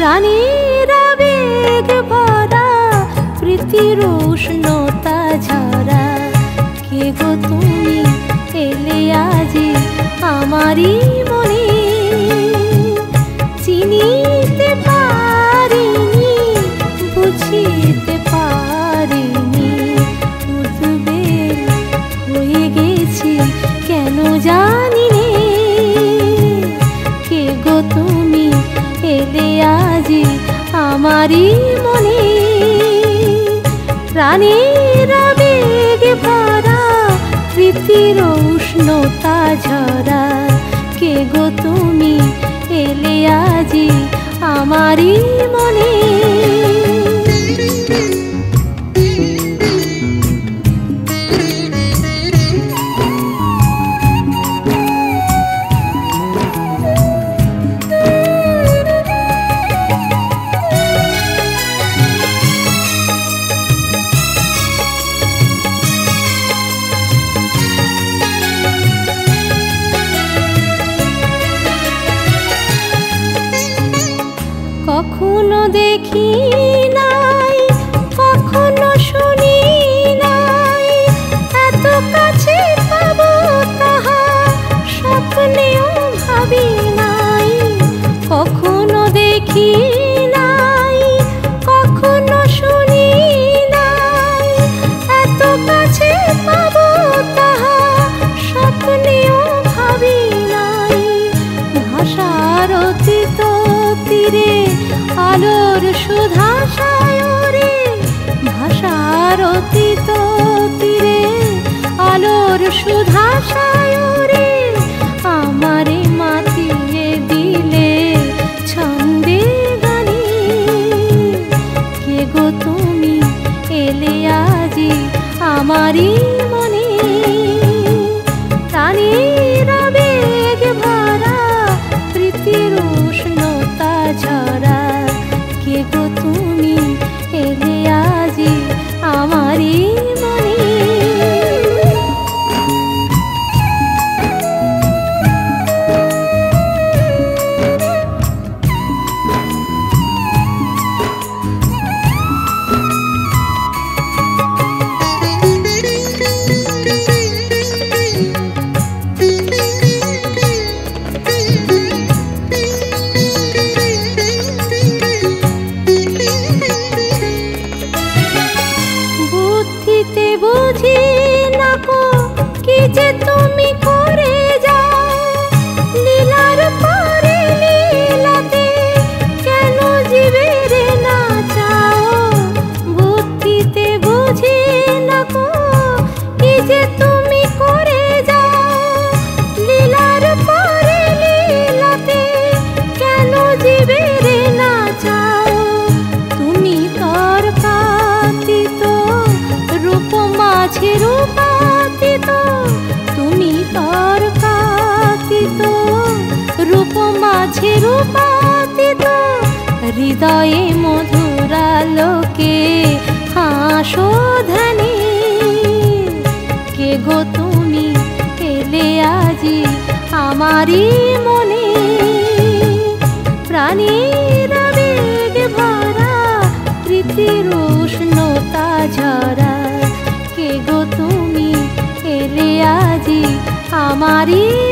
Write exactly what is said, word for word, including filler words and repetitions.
প্রাণীর আবেগ ভরা প্রীতির উষ্ণতা ঝরা। কে গো তুমি এলে আজি আমারই মনে, চিনিতে পারিনি বুঝিতে পারিনি, উদ্বেগ হয়ে গেছি কেন জানি নে। কে গো তুমি এলে আজি আমারই মনে, প্রাণীর আবেগ ভরা প্রীতির উষ্ণতা ঝরা। কে গো তুমি এলে আজি আমারই মনে। কখনো দেখি নাই কখনো শুনি নাই, এত কাছে পাবো তাহা স্বপ্নেও ভাবি নাই। কখনো দেখি নাই কখনো শুনি নাই, এত কাছে পাবো তাহা স্বপ্নেও ভাবি নাই। ভাষার অতীত তীরে আলোর সুধা সায়রে, ভাষার অতীত তীরে আলোর সুধা সায়রে, আমারে মাতিয়ে দিলে ছন্দে গানে। কে গো তুমি এলে আজি আমারই মনে, প্রাণীর আবেগ ভরা প্রীতির উষ্ণতা ঝরা। কে গো তুমি এলে আজি আমারই মনে। বুদ্ধিতে বুঝি না কো কি যে তুমি করে যাও, লীলার পরে লীলাতে কেন জীবের না চাও। বুদ্ধিতে বুঝি না কো কি যে তুমি করে যাও, লীলার পরে লীলাতে কেন জীবের না চাও। তুমি তর্কাতীত রূপ মাঝে রূপাতীত, তুমি তর্কাতীত রূপ মাঝে রূপাতীত, হৃদয়ে মধুরালোকে হাসো ধ্যানে। কে গো তুমি এলে আজি আমারই মনে, প্রাণীর আবেগ ভরা প্রীতির উষ্ণতা ঝরা। কে গো তুমি এলে আজি আমারই